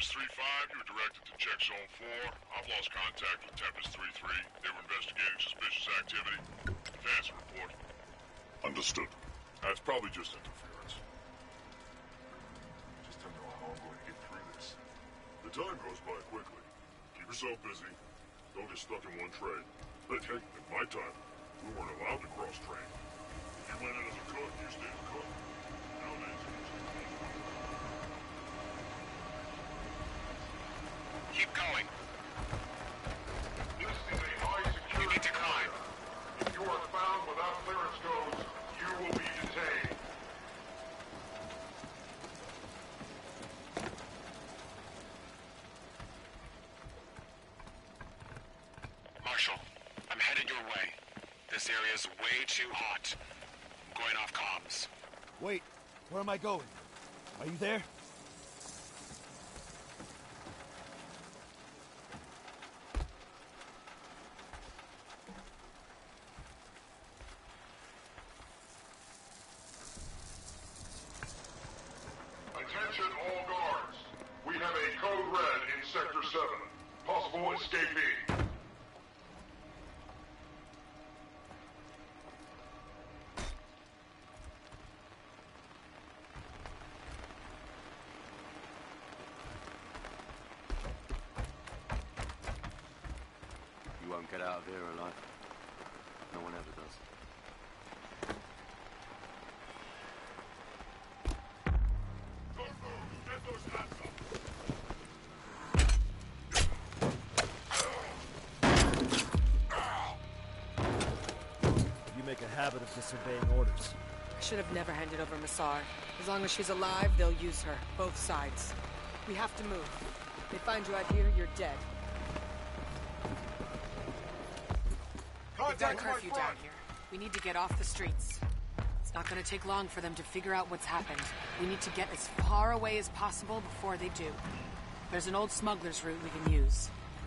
Tempest 3-5, you were directed to check Zone 4. I've lost contact with Tempest 3-3. They were investigating suspicious activity. Advance report. Understood. That's probably just interference. Just don't know how I'm going to get through this. The time goes by quickly. Keep yourself busy. Don't get stuck in one trade. But heck, at my time, we weren't allowed to cross-train. If you went in as a cook, you stayed a cook. Nowadays, keep going. This is a high security. You need to climb. If you are found without clearance codes, you will be detained. Marshal, I'm headed your way. This area's way too hot. I'm going off comms. Wait, where am I going? Are you there? Attention all guards. We have a code red in Sector 7. Possible escapee. You won't get out of here alive. No one ever does. get those hats up! You make a habit of disobeying orders. I should have never handed over Massar. As long as she's alive, they'll use her. Both sides. We have to move. They find you out here, you're dead. We've got a curfew down here. We need to get off the streets. It's not gonna take long for them to figure out what's happened. We need to get as far away as possible before they do. There's an old smuggler's route we can use.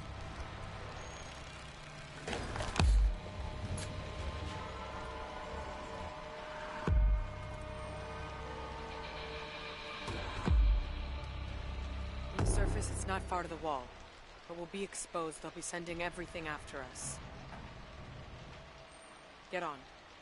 On the surface, it's not far to the wall. But we'll be exposed. They'll be sending everything after us. Get on.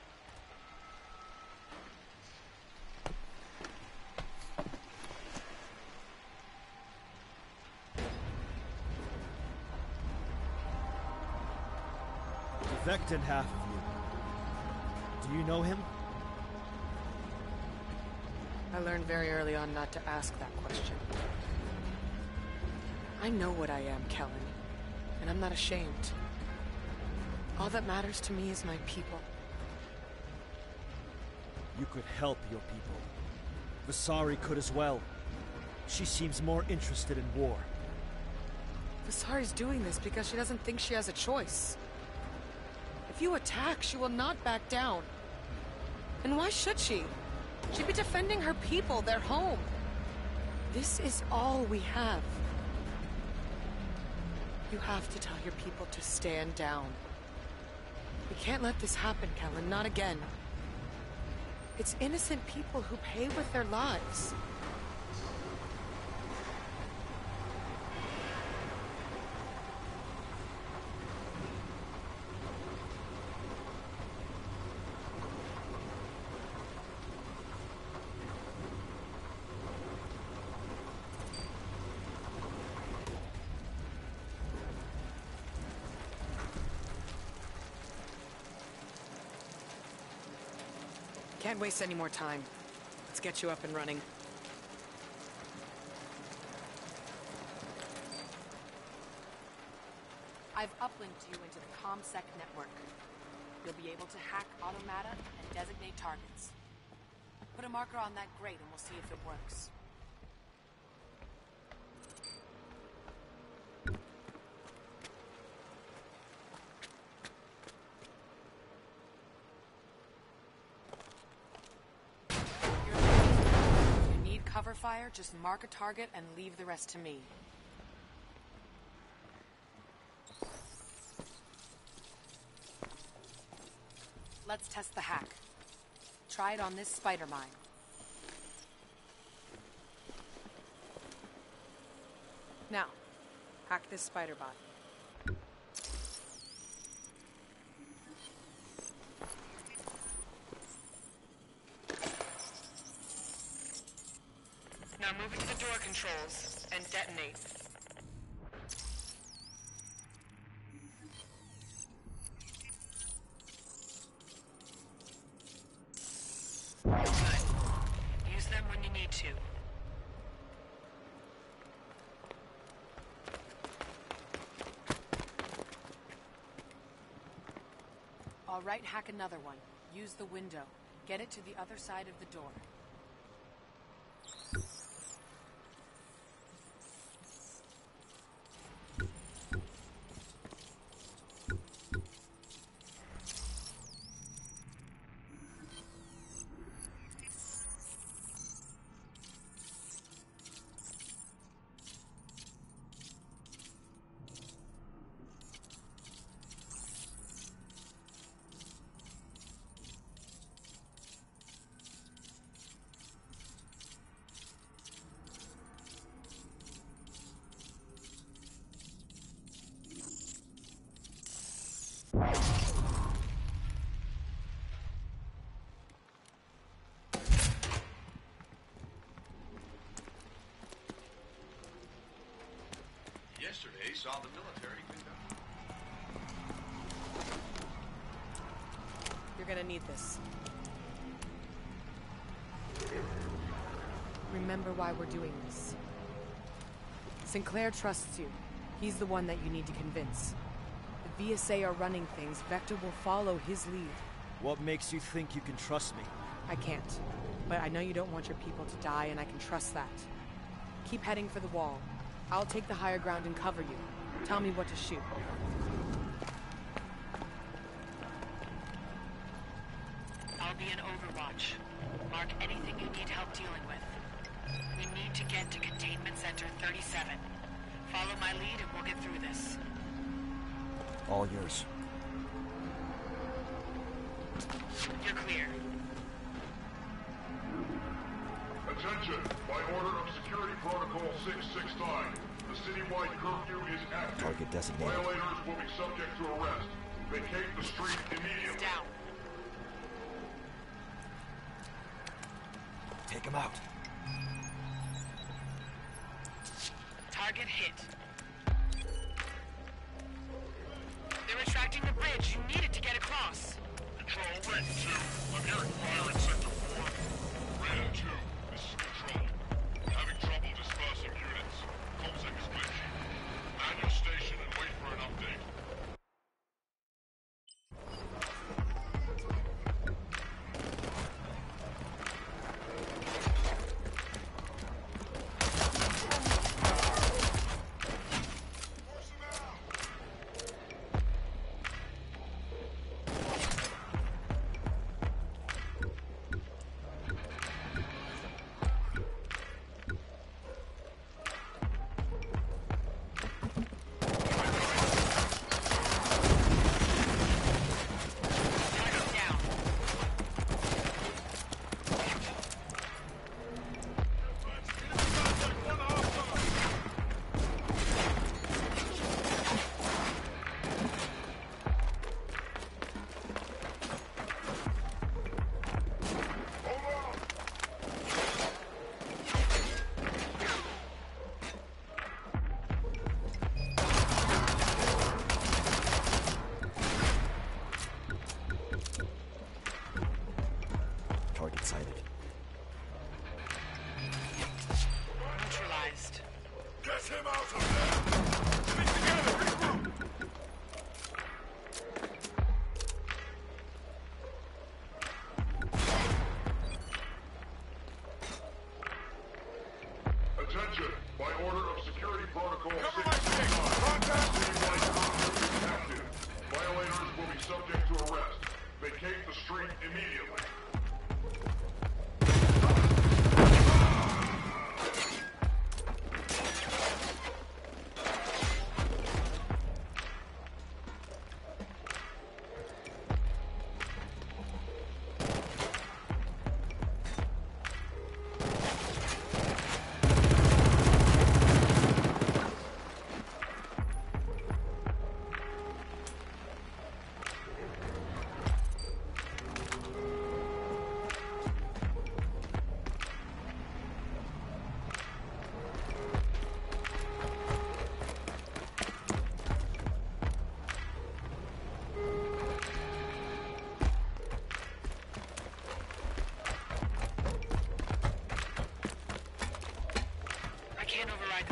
The Vectin half of you. Do you know him? I learned very early on not to ask that question. I know what I am, Kellen, and I'm not ashamed. All that matters to me is my people. You could help your people. Visari could as well. She seems more interested in war. Visari's doing this because she doesn't think she has a choice. If you attack, she will not back down. And why should she? She'd be defending her people, their home. This is all we have. You have to tell your people to stand down. We can't let this happen, Kellen, not again. It's innocent people who pay with their lives. Can't waste any more time. Let's get you up and running. I've uplinked you into the ComSec network. You'll be able to hack Automata and designate targets. Put a marker on that grate and we'll see if it works. Cover fire, just mark a target and leave the rest to me. Let's test the hack. Try it on this spider mine. Now, hack this spider bot. Now move it to the door controls and detonate. Good. Use them when you need to. All right, hack another one. Use the window. Get it to the other side of the door. Yesterday saw the military pick up. You're gonna need this. Remember why we're doing this. Sinclair trusts you. He's the one that you need to convince. The VSA are running things. Vector will follow his lead. What makes you think you can trust me? I can't. But I know you don't want your people to die, and I can trust that. Keep heading for the wall. I'll take the higher ground and cover you. Tell me what to shoot. I'll be in Overwatch. Mark anything you need help dealing with. We need to get to Containment Center 37. Follow my lead and we'll get through this. All yours. You're clear. Attention! By order of Security Protocol 669, the citywide curfew is active. Target designated. Violators will be subject to arrest. Vacate the street immediately. Down. Take him out. Target hit. They're retracting the bridge. You need it to get across. Control, Raiden 2. I'm hearing fire in Sector 4. Raiden 2, this is Control. We're having trouble dispersing units. Comsec is glitchy. Man your station and wait for an update. Target sighted. Neutralized. Get him out of there! Stick together, regroup! Attention! By order of Security Protocol Cover my 669, stick! Contact! citywide curfew is active. Violators will be subject to arrest. Vacate the street immediately.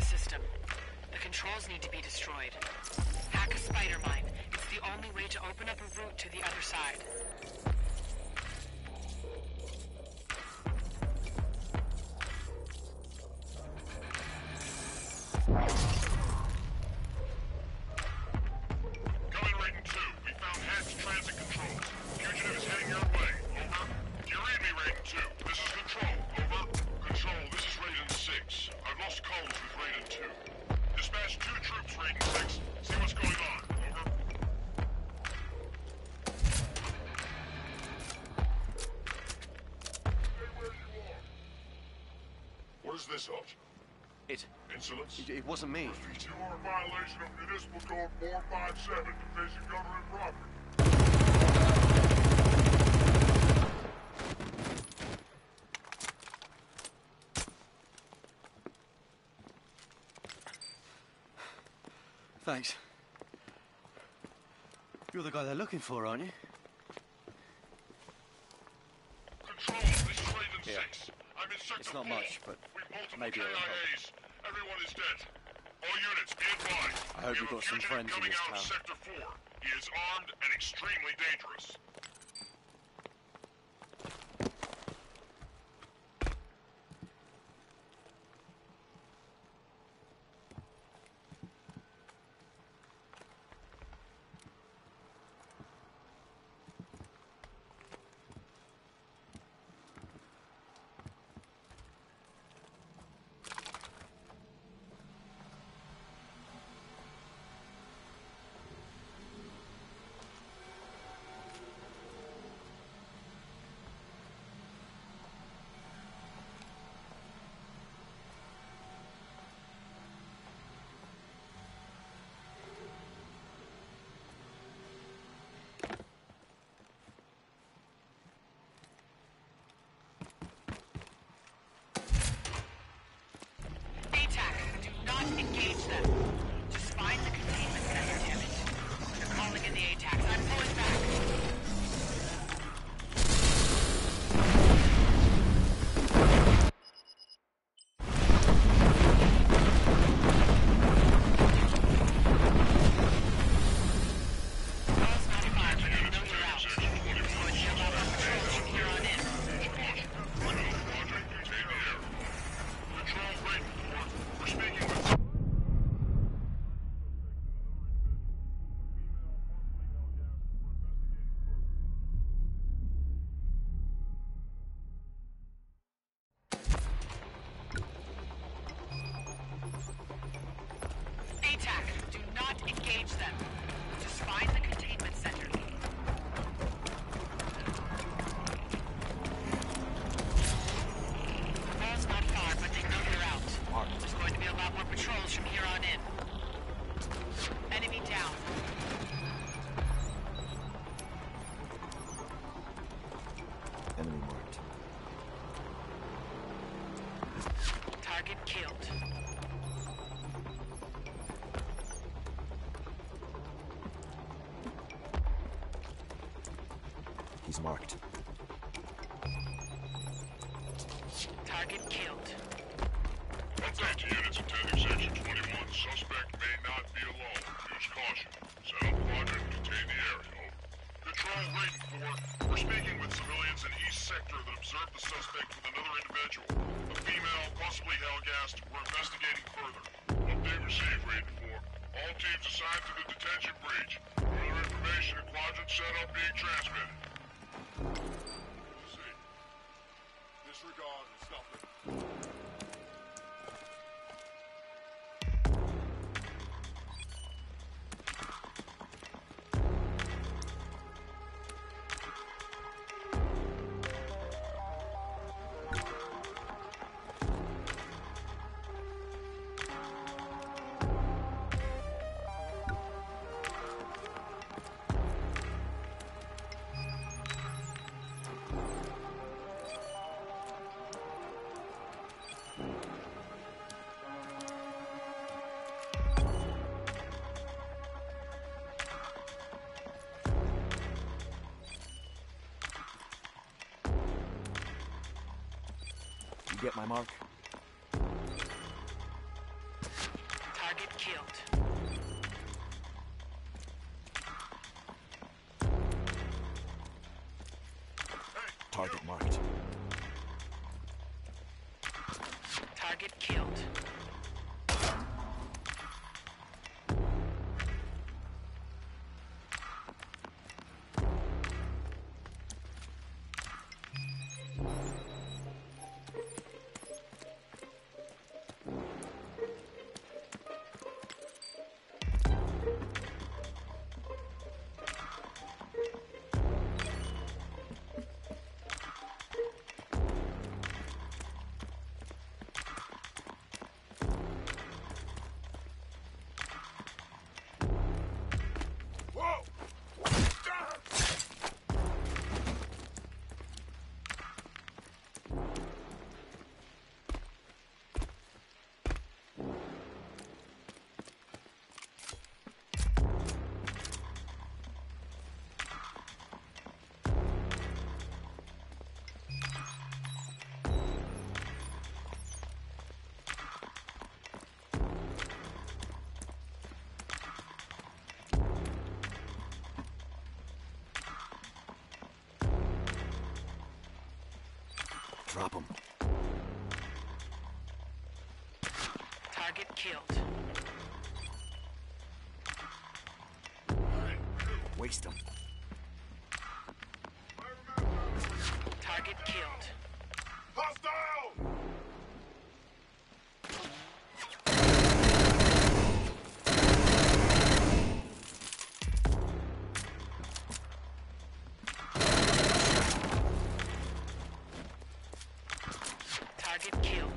system. The controls need to be destroyed. Hack a spider mine. It's the only way to open up a route to the other side. Coming Raiden 2. We found hacked transit controls. Fugitive is heading your way. Over. Do you read me, Raiden 2? This is Control. Over. Control, this is Raiden 6. I've lost calls with Raiden 2. Dispatch 2 troops, Raiden 6. See what's going on. Over. Stay where you are. What is this, Hutch? Insolence? It wasn't me. You are in violation of Municipal Code 457, defacing government property. Thanks. You're the guy they're looking for, aren't you? Control, this is Raiden 6. I'm in Sector It's not 4. much, but We've multiple maybe it'll help. KIAs. Everyone is dead. All units, be advised. I hope We you've have a got some fugitive friends in coming this out of town. Sector 4. He is armed and extremely dangerous. ATAC, do not engage them. Just find the containment center, damn it. They're calling in the ATACs. I'm pulling back. Calls not fired, but they know you're out. Going to allow more patrols from here on in. Criminal project, contain the area. Control, Raiden 4. We're speaking with... ATAC, do not engage them. Just find the containment center. Ball's not far, but they know you're out. There's going to be a lot more patrols from here on in. Enemy down. Enemy marked. Target killed. He's marked. Target killed. Update to units attending Section 21. Suspect may not be alone. Use caution. Set up quadrant and contain the area. Control, Raiden 4. We're speaking with civilians in East Sector that observed the suspect with another individual. A female, possibly Hellgast. We're investigating further. Update received, Raiden 4. All teams assigned to the detention breach. Further information and quadrant setup being transmitted. See. Disregard and stop it. You get my mark? Target killed. Target marked. Target killed. Drop him. Target killed. Waste him. Target killed. Hostile! Target killed.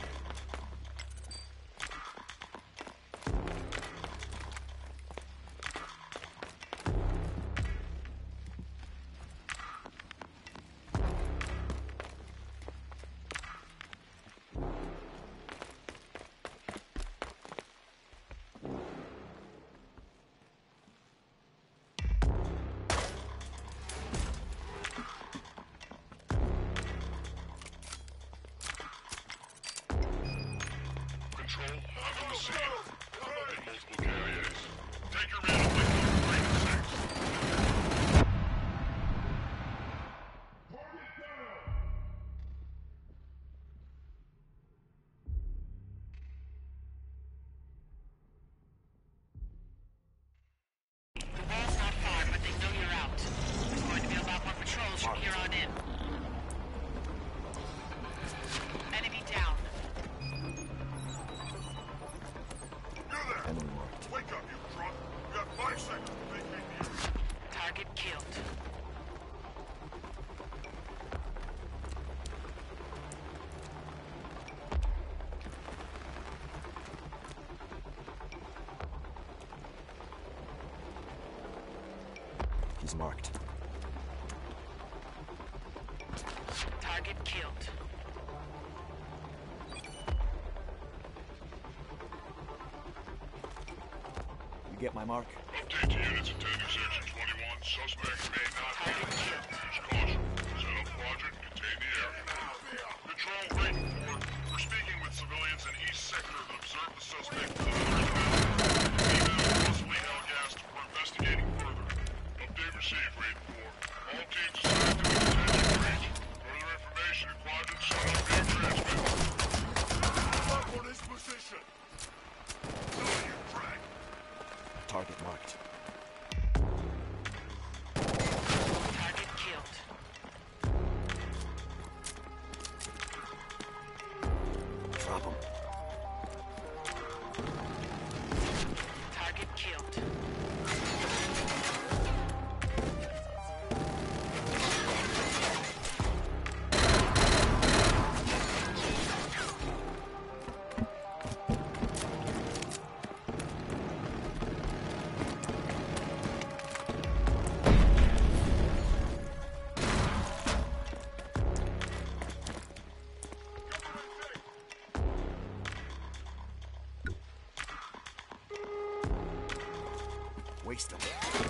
Control, I'm on the scene. In multiple KIAs. Take your man and link up 3 to 6. The wall's not far, but they know you're out. There's going to be a lot more patrols from here on in. Enemy down. You there! Wake up, you drunk! We got 5 seconds to vacate the area. Target killed. He's marked. Target killed. You get my mark? Update to units attending Section 21. Suspect may not be in sight. Use caution. Set up quadrant and contain the area. Control, Raiden 4. We're speaking with civilians in East Sector that observed the suspect to the north. Female, possibly hell-gassed. We're investigating further. Update received, Raiden 4. All teams assigned to the detention breach. Further information in quadrant set up being transmitted. Lock on his position! No, you drag! Target marked. Target killed. Drop him. Target killed. Waste him.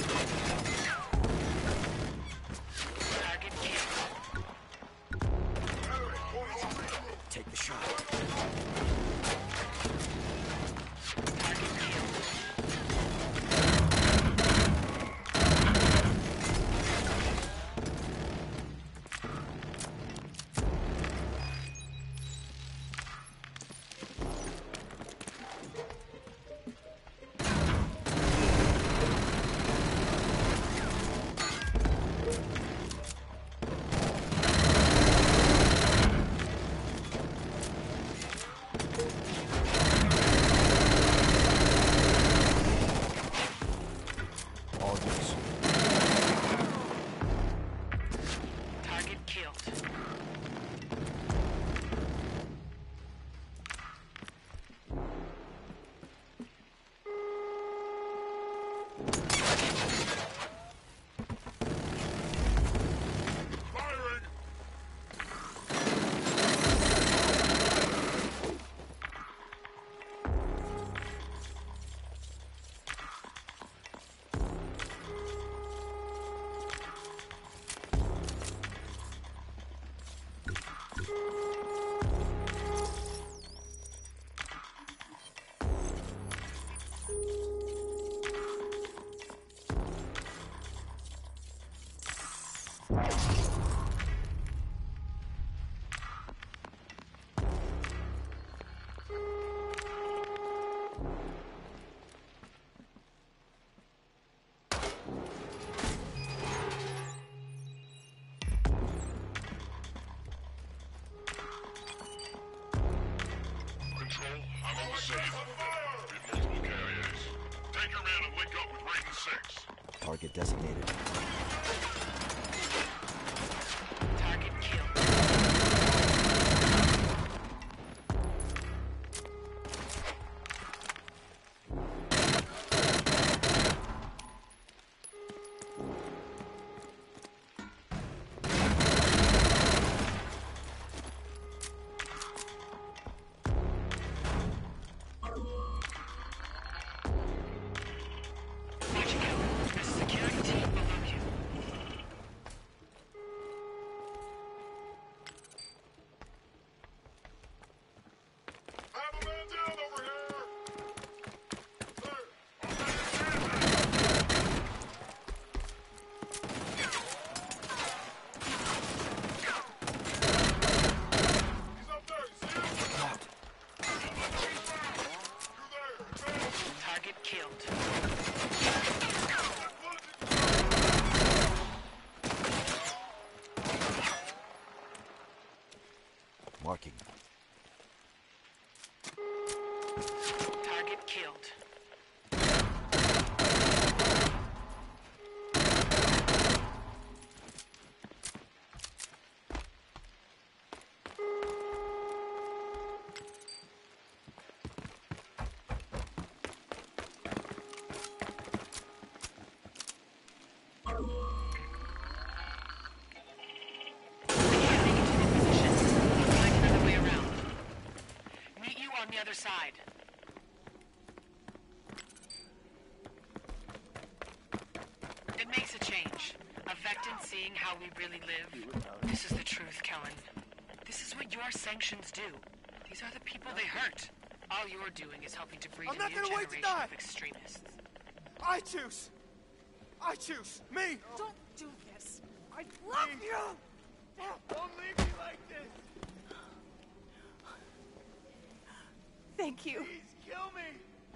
Target killed. Take the shot. Target target designated. Target killed. Have a man down over here! Sir, he's up there, you see him? You're there, advance! Target killed. Marking. Target killed. On the other side. It makes a change. A Vectin seeing how we really live. This is the truth, Kellen. This is what your sanctions do. These are the people they hurt. All you're doing is helping to breed a new generation of extremists. I choose! I choose! Me! Don't do this! I love you! Don't leave me like this! Thank you. Please kill me!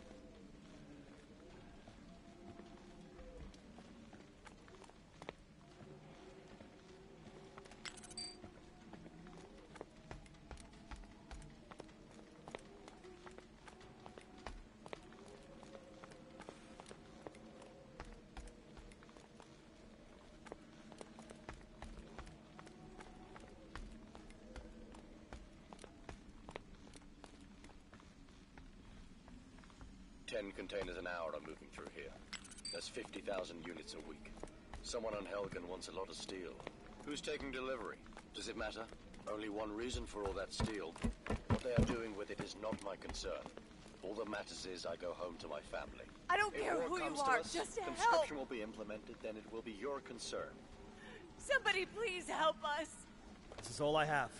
Ten containers an hour are moving through here. That's 50,000 units a week. Someone on Helgen wants a lot of steel. Who's taking delivery? Does it matter? Only one reason for all that steel. What they are doing with it is not my concern. All that matters is I go home to my family. I don't If care war who you comes to are, us, just help! conscription will be implemented, then it will be your concern. Somebody please help us! This is all I have.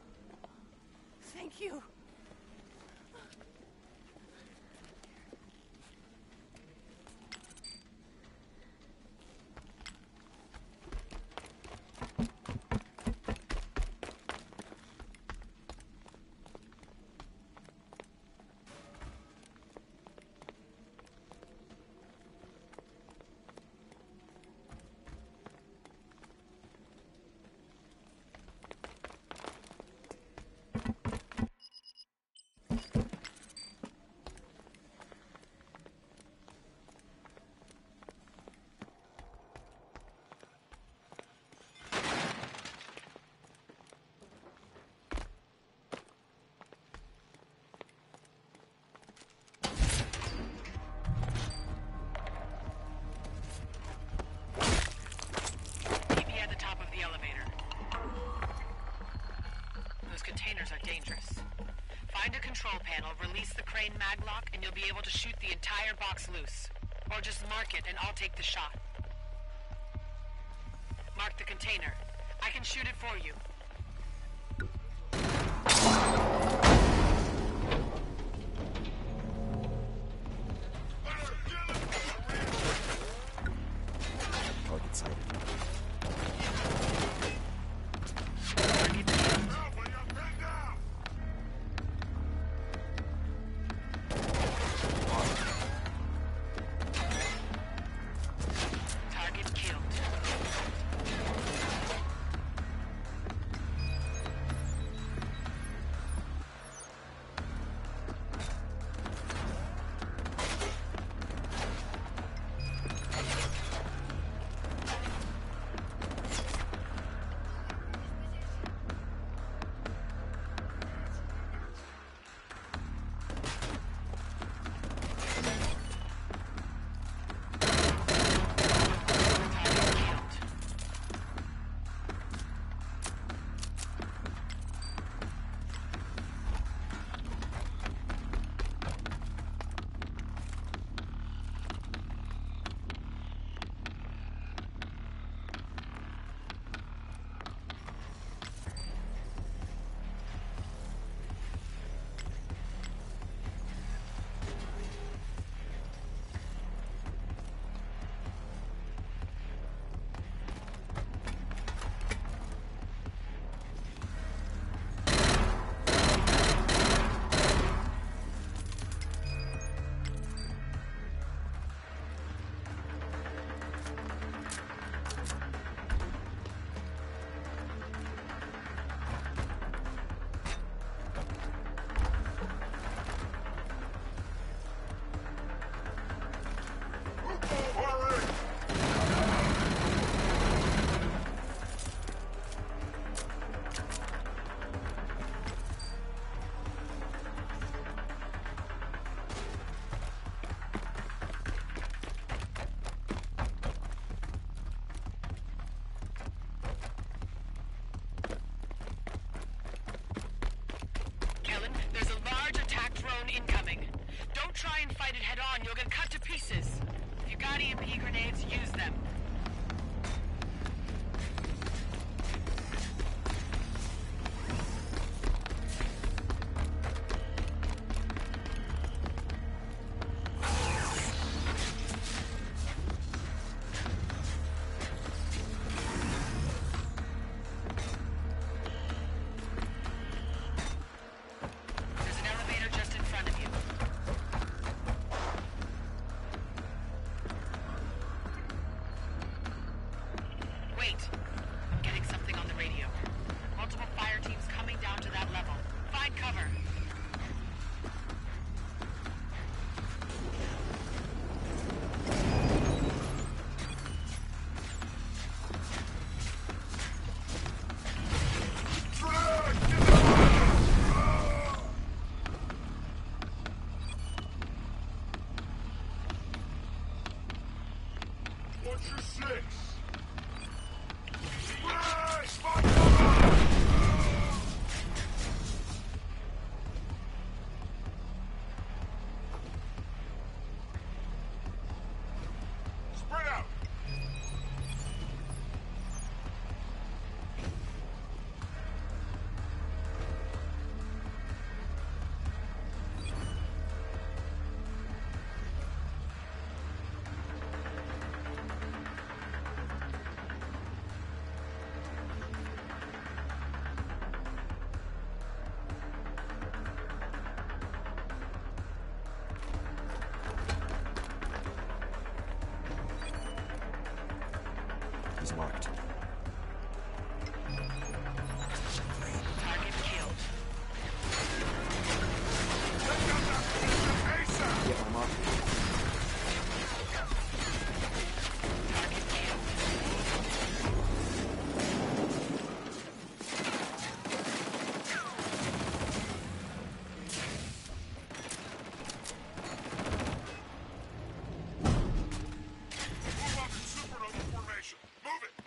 Thank you. Containers are dangerous. Find a control panel, release the crane maglock, and you'll be able to shoot the entire box loose. Or just mark it and I'll take the shot. Mark the container. I can shoot it for you. Target sighted. on, you'll get cut to pieces. If you got EMP grenades, use them. He's marked. Target killed. Get my mark. Target killed. Move up in supernova formation. Move it!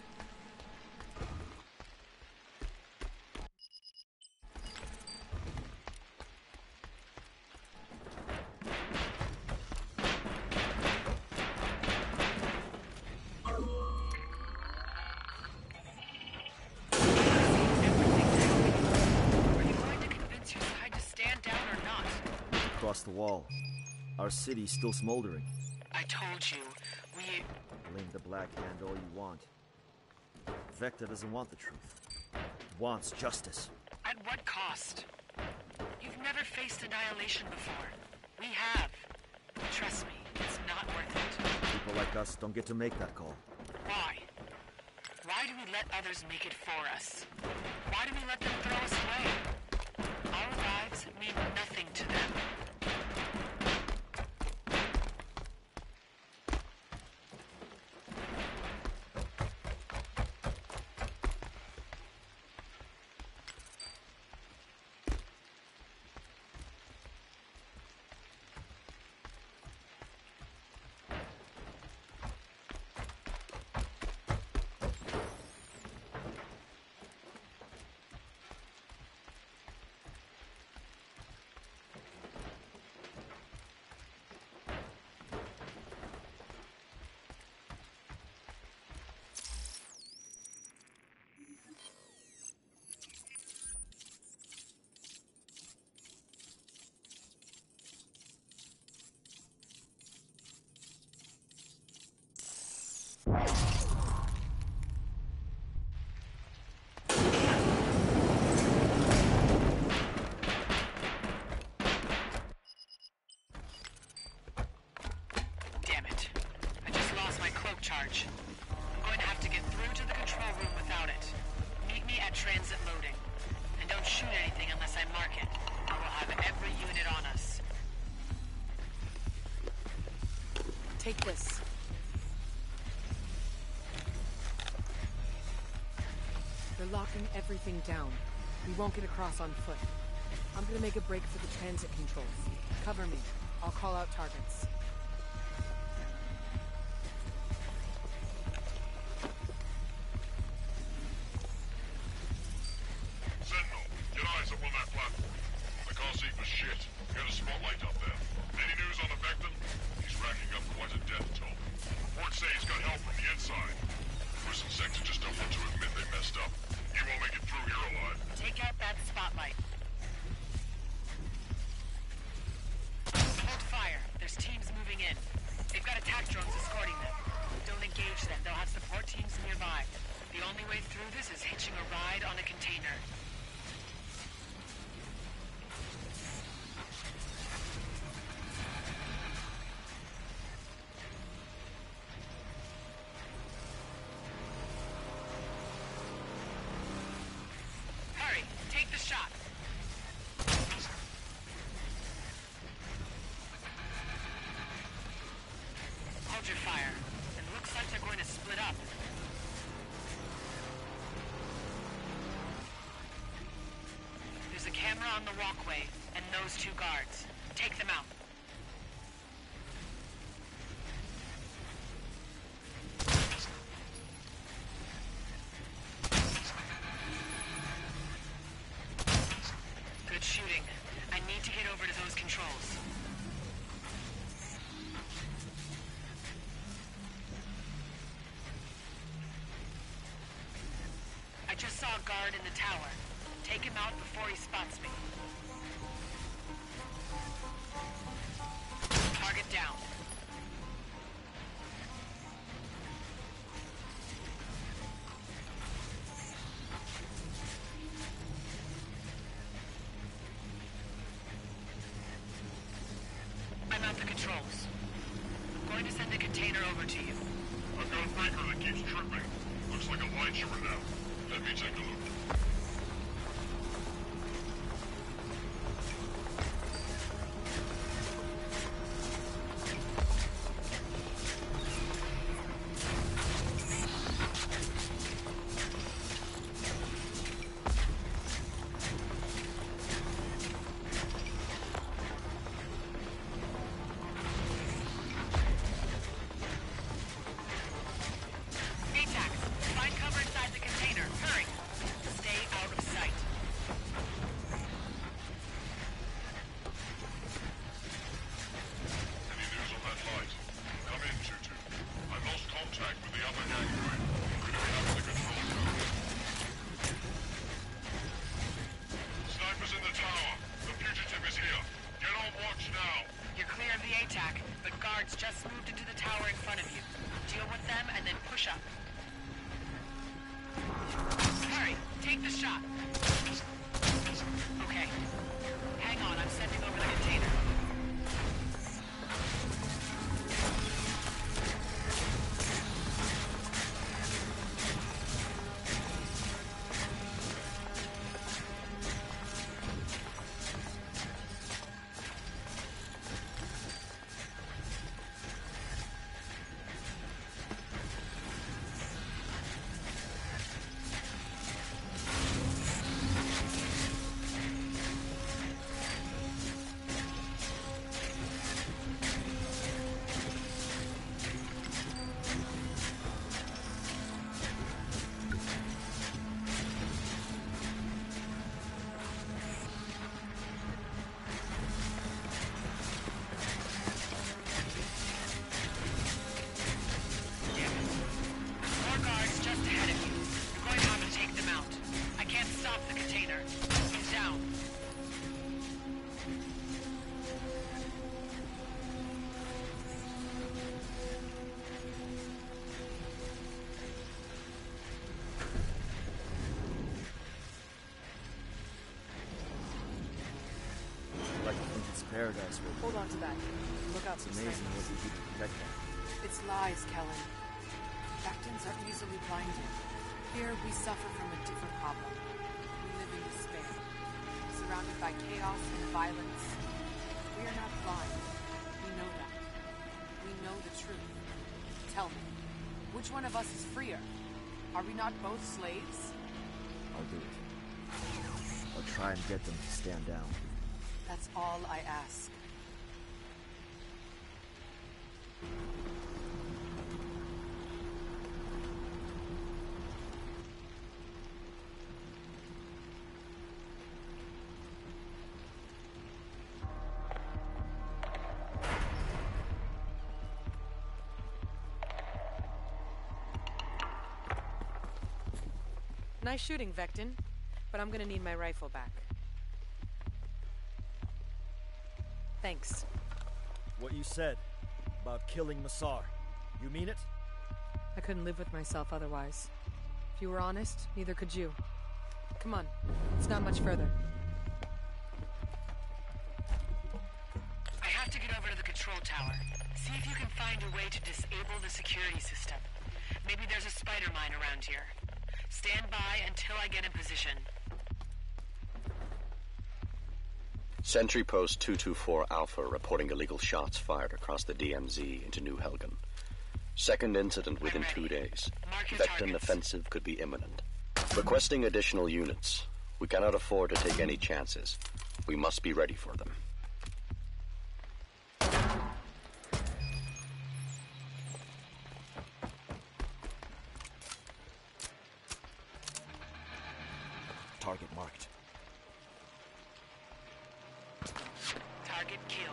Are you going to convince your side to stand down or not? Across the wall. Our city's still smoldering. I told you, we... Blame the Black Hand all you want. Vector doesn't want the truth. Wants justice. At what cost? You've never faced annihilation before. We have. Trust me, it's not worth it. People like us don't get to make that call. Why? Why do we let others make it for us? Why do we let them throw us away? Our lives mean nothing to them. Damn it. I just lost my cloak charge. I'm going to have to get through to the control room without it. Meet me at transit loading. And don't shoot anything unless I mark it, or we'll have every unit on us. Take this. They're locking everything down. We won't get across on foot. I'm gonna make a break for the transit controls. Cover me. I'll call out targets. Sentinel, get eyes up on that platform. I can't see for shit. Get a spotlight up there. Any news on the Vector soldier fire, and looks like they're going to split up. There's a camera on the walkway, and those two guards. Take them out. Good shooting. I need to get over to those controls. I just saw a guard in the tower. Take him out before he spots me. Target down. I'm at the controls. I'm going to send a container over to you. I've got a breaker that keeps tripping. Looks like a light shimmer now. Let me take a look. Just moved into the tower in front of you. Deal with them and then push up. Hurry, take the shot. Okay. Hang on, I'm sending over the container. Paradise will. Hold on to that. Look out. It's amazing what we do to protect them. It's lies, Kellen. Factons are easily blinded. Here, we suffer from a different problem. We live in despair, surrounded by chaos and violence. We are not blind. We know that. We know the truth. Tell me, which one of us is freer? Are we not both slaves? I'll do it. I'll try and get them to stand down. That's all I ask. Nice shooting, Vectin, but I'm gonna need my rifle back. Thanks. What you said about killing Massar, you mean it? I couldn't live with myself otherwise. If you were honest, neither could you. Come on, it's not much further. I have to get over to the control tower. See if you can find a way to disable the security system. Maybe there's a spider mine around here. Stand by until I get in position. Sentry Post 224 Alpha reporting illegal shots fired across the DMZ into New Helghan. Second incident within 2 days. Vecton offensive could be imminent. Requesting additional units. We cannot afford to take any chances. We must be ready for them. Target marked. Target killed.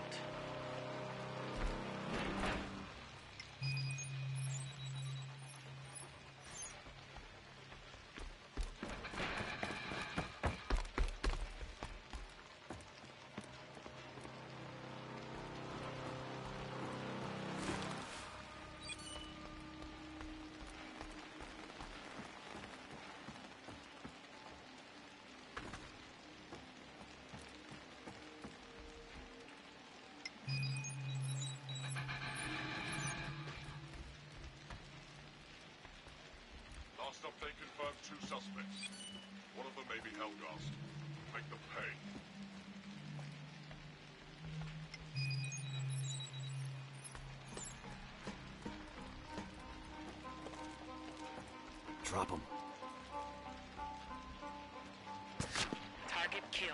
Last update confirmed 2 suspects. One of them may be Helghast. Make them pay. Drop him. Target killed.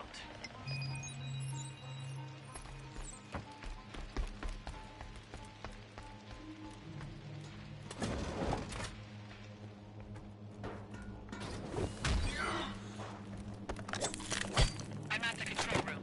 I'm at the control room.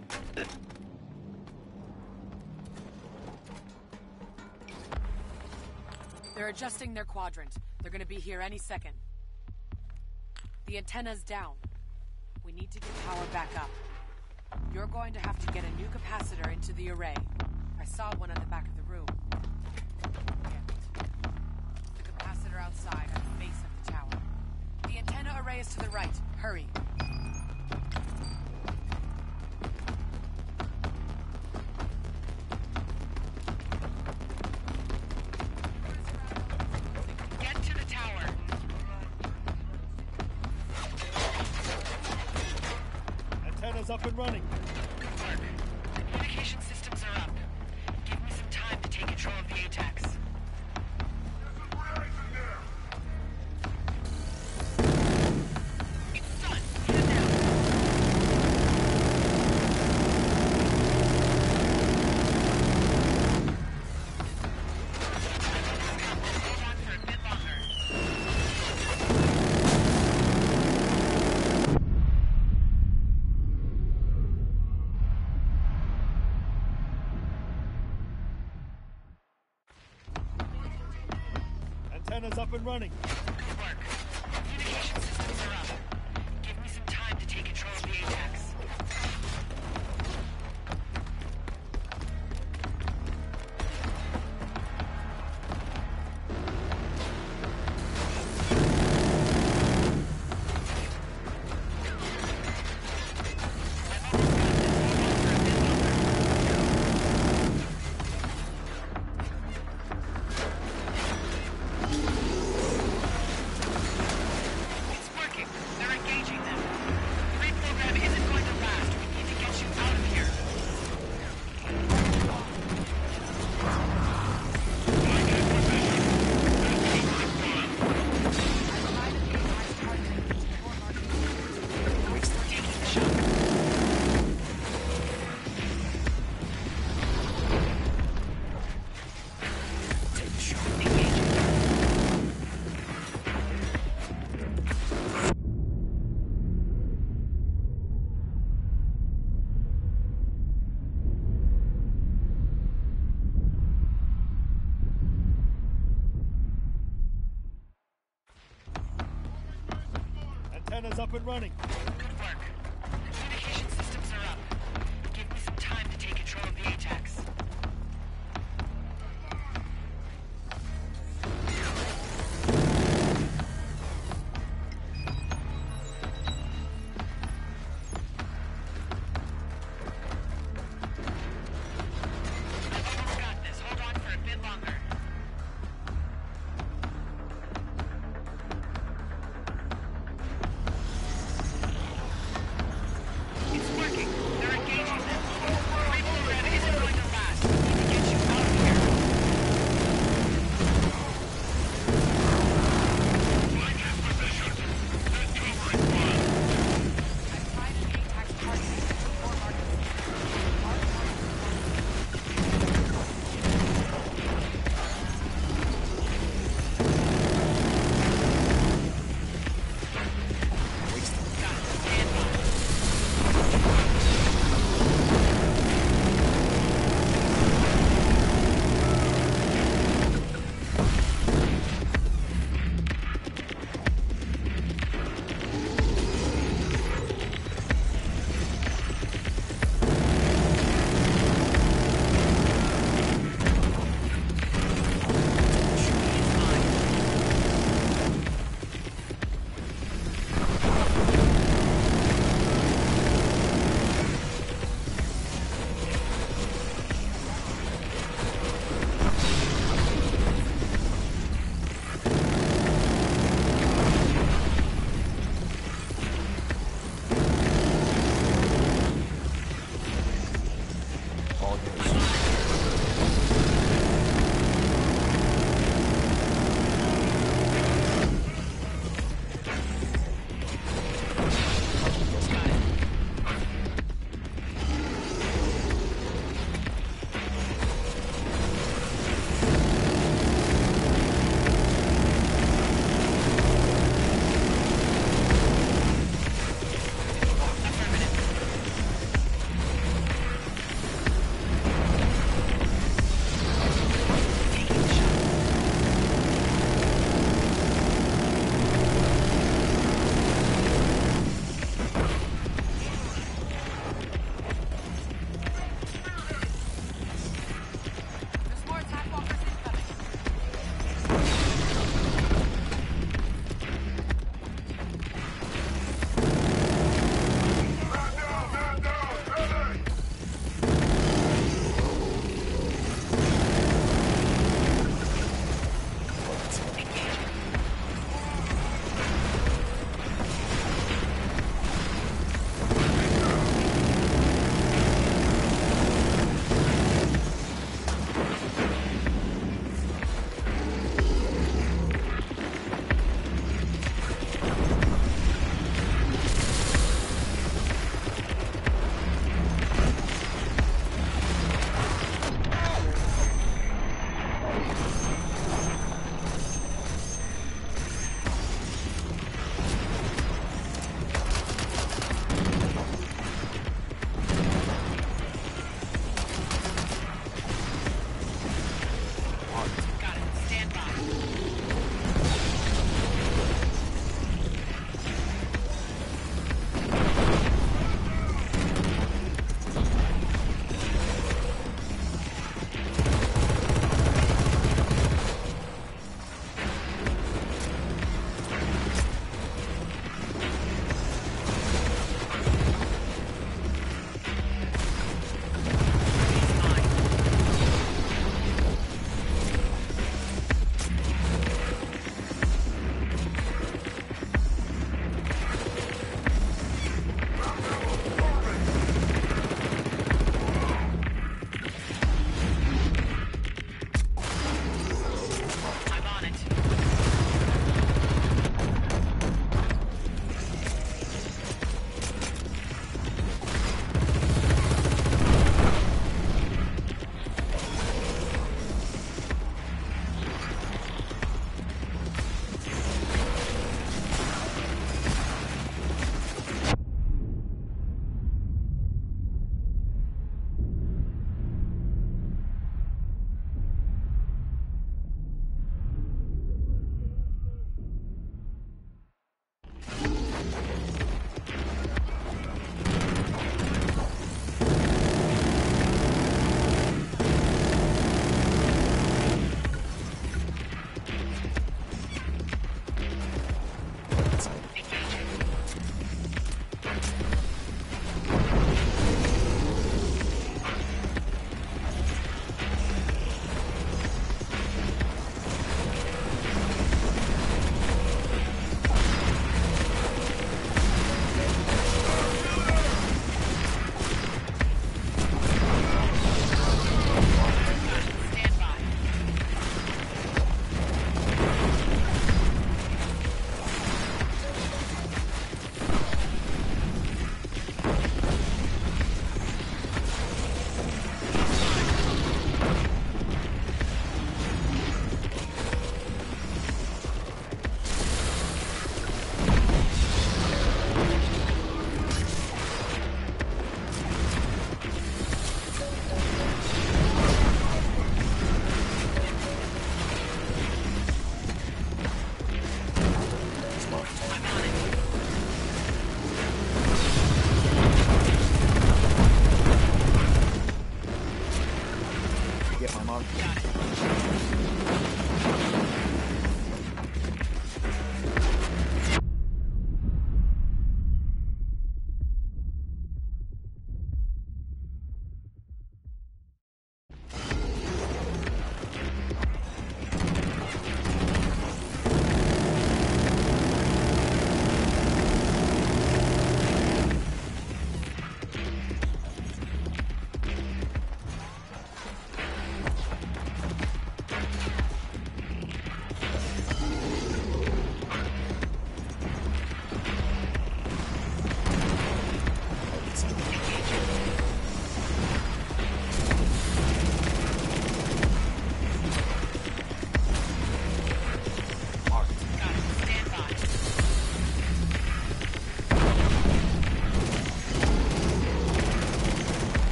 They're adjusting their quadrant. They're gonna be here any second. The antenna's down. We need to get power back up. You're going to have to get a new capacitor into the array. I saw one at the back of the room. The capacitor outside at the base of the tower. The antenna array is to the right. Hurry. Get to the tower. Antenna's up and running. Good work. Communication systems are up. Give me some time to take control of the ATACs. It's done. Hit it now. Hold on for a bit longer. Antenna's up and running. Good work. Communication systems are up. Give me some time to take control of the ATACs. It's working. They're engaging them. The reprogram isn't going to last. We need to get you out of here. Taking the shot. Take the shot. Engaging. Antenna's up and running. Good work. Communication systems are up. Give me some time to take control of the ATACs. I've almost got this. Hold on for a bit longer.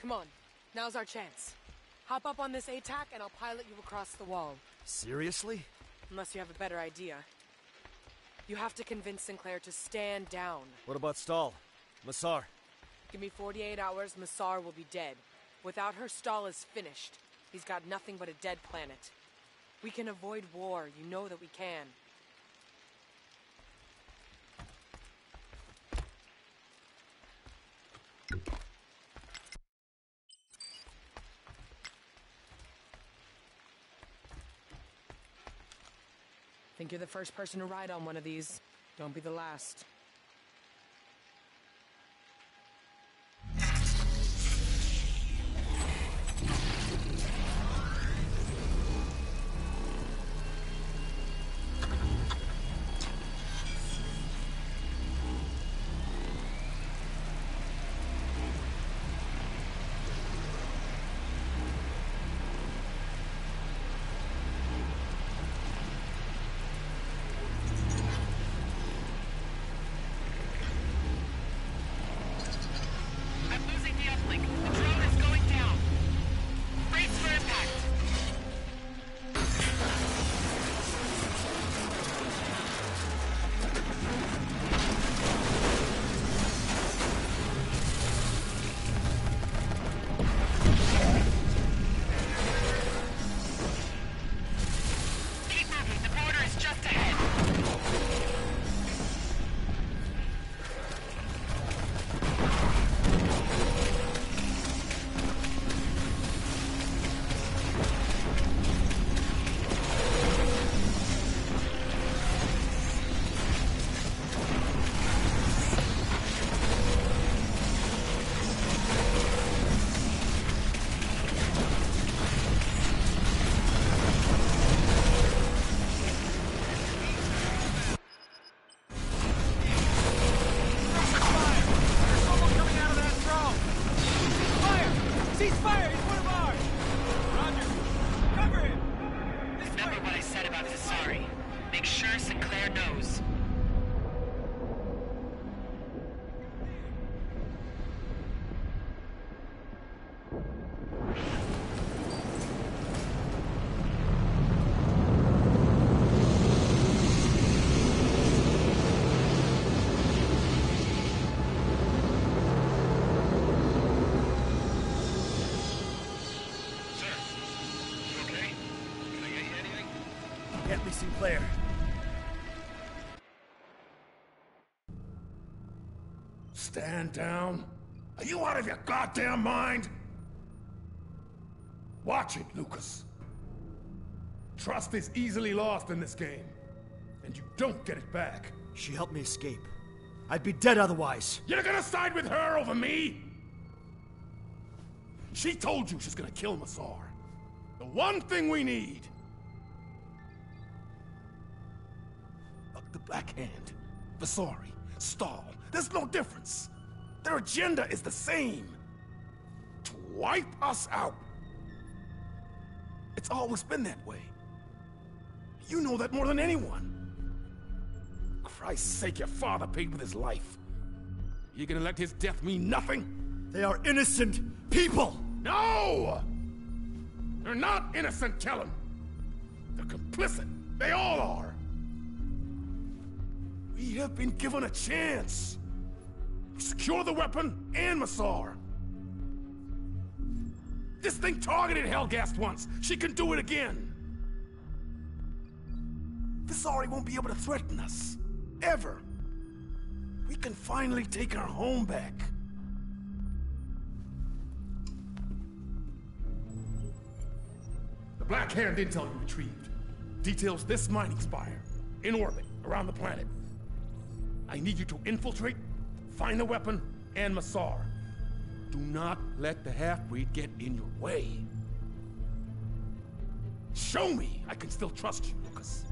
Come on, now's our chance. Hop up on this ATAC and I'll pilot you across the wall. Seriously? Unless you have a better idea. You have to convince Sinclair to stand down. What about Stahl? Massar? Give me 48 hours, Massar will be dead. Without her, Stahl is finished. He's got nothing but a dead planet. We can avoid war, you know that we can. Think you're the first person to ride on one of these. Don't be the last. Sinclair. Stand down? Are you out of your goddamn mind? Watch it, Lucas. Trust is easily lost in this game, and you don't get it back. She helped me escape. I'd be dead otherwise. You're gonna side with her over me? She told you she's gonna kill Massar. The one thing we need. The Black Hand, Visari, Stahl, there's no difference. Their agenda is the same. To wipe us out. It's always been that way. You know that more than anyone. Christ's sake, your father paid with his life. You gonna let his death mean nothing? They are innocent people! No! They're not innocent, Kellen. They're complicit. They all are. We have been given a chance. Secure the weapon and Massar. This thing targeted Helghast once. She can do it again. Visari won't be able to threaten us. Ever. We can finally take our home back. The Black Hand intel you retrieved details this mining spire in orbit around the planet. I need you to infiltrate, find the weapon, and Massar. Do not let the half-breed get in your way. Show me I can still trust you, Lucas.